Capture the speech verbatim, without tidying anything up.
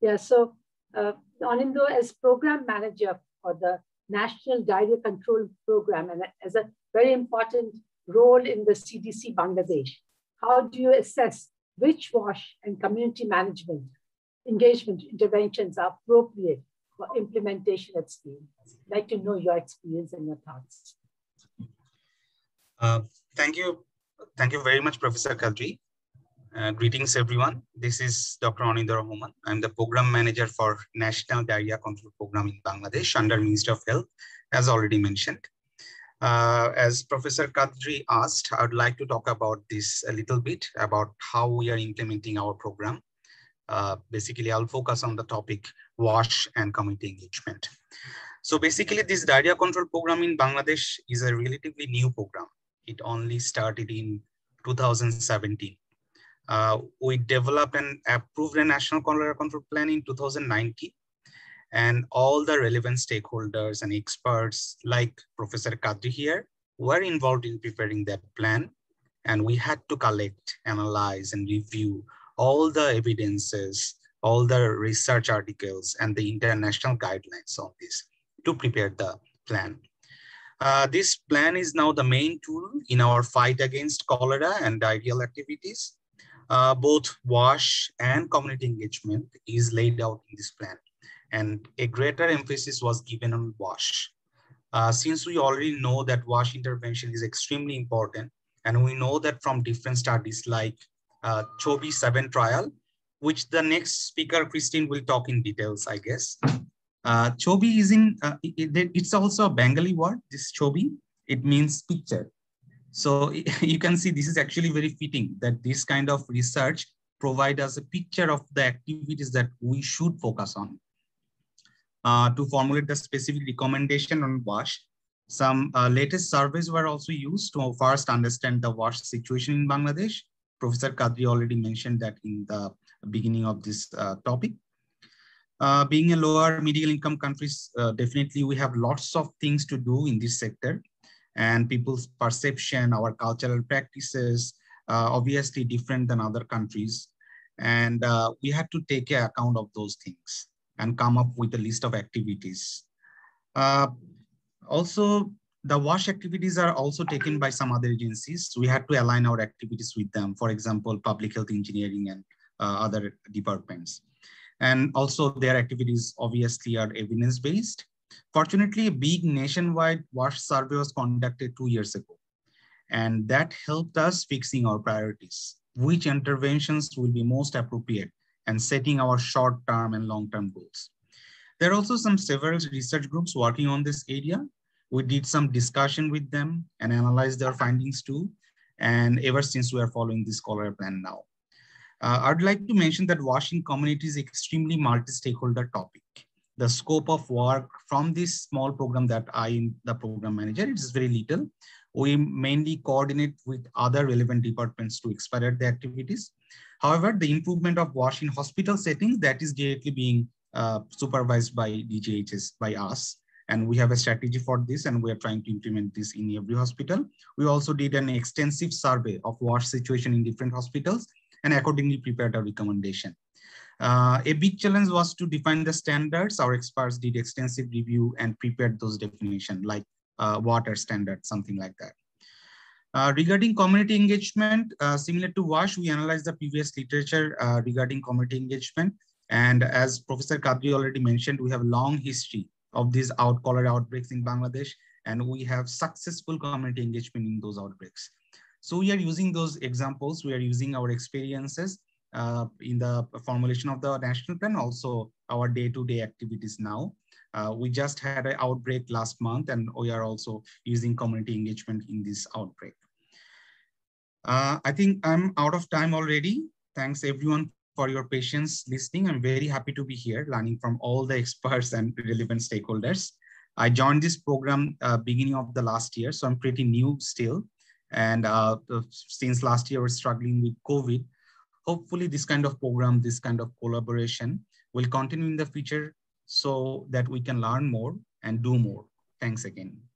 Yeah, so uh, Anindo, as program manager for the National Diarrhea Control Program and as a very important role in the C D C Bangladesh, how do you assess which WASH and community management engagement interventions are appropriate for implementation at scale? I'd like to know your experience and your thoughts. Uh, thank you. Thank you very much, Professor Kadri. Uh, greetings, everyone. This is Doctor Anindo Rahman. I'm the program manager for National Diarrhea Control Program in Bangladesh under Ministry of Health, as already mentioned. Uh, as Professor Kadri asked, I would like to talk about this a little bit about how we are implementing our program. Uh, basically, I'll focus on the topic WASH and community engagement. So basically, this diarrhea control program in Bangladesh is a relatively new program. It only started in two thousand seventeen. Uh, we developed and approved a national cholera control plan in two thousand nineteen. And all the relevant stakeholders and experts like Professor Kadri here were involved in preparing that plan. And we had to collect, analyze, and review all the evidences, all the research articles, and the international guidelines on this to prepare the plan. Uh, this plan is now the main tool in our fight against cholera and diarrheal activities. Uh, both WASH and community engagement is laid out in this plan. And a greater emphasis was given on WASH. Uh, since we already know that WASH intervention is extremely important, and we know that from different studies like uh, CHOBI seven trial, which the next speaker, Christine, will talk in details, I guess. Uh, CHOBI is in, uh, it, it's also a Bengali word, this CHOBI. It means picture. So you can see this is actually very fitting that this kind of research provide us a picture of the activities that we should focus on. Uh, to formulate the specific recommendation on WASH, some uh, latest surveys were also used to first understand the WASH situation in Bangladesh. Professor Kadri already mentioned that in the beginning of this uh, topic. Uh, being a lower middle income countries, uh, definitely we have lots of things to do in this sector, and people's perception, our cultural practices, uh, obviously different than other countries. And uh, we had to take account of those things and come up with a list of activities. Uh, also, the WASH activities are also taken by some other agencies. So we had to align our activities with them. For example, public health engineering and uh, other departments. And also their activities obviously are evidence-based. Fortunately, a big nationwide WASH survey was conducted two years ago. And that helped us fixing our priorities, which interventions will be most appropriate and setting our short-term and long-term goals. There are also some several research groups working on this area. We did some discussion with them and analyzed their findings too. And ever since we are following this cholera plan now. Uh, I'd like to mention that WASH in community is extremely multi-stakeholder topic. The scope of work from this small program that I am the program manager, it is very little. We mainly coordinate with other relevant departments to expedite the activities. However, the improvement of WASH in hospital settings, that is directly being uh, supervised by D G H S, by us. And we have a strategy for this, and we are trying to implement this in every hospital. We also did an extensive survey of WASH situation in different hospitals and accordingly prepared a recommendation. Uh, a big challenge was to define the standards. Our experts did extensive review and prepared those definitions like uh, water standards, something like that. Uh, regarding community engagement, uh, similar to WASH, we analyzed the previous literature uh, regarding community engagement. And as Professor Kadri already mentioned, we have a long history of these out cholera outbreaks in Bangladesh, and we have successful community engagement in those outbreaks. So we are using those examples, we are using our experiences uh, in the formulation of the national plan, also our day-to-day activities now. Uh, we just had an outbreak last month, and we are also using community engagement in this outbreak. Uh, I think I'm out of time already. Thanks everyone for your patience listening. I'm very happy to be here, learning from all the experts and relevant stakeholders. I joined this program uh, beginning of the last year, so I'm pretty new still. And uh, since last year, we're struggling with COVID. Hopefully this kind of program, this kind of collaboration will continue in the future so that we can learn more and do more. Thanks again.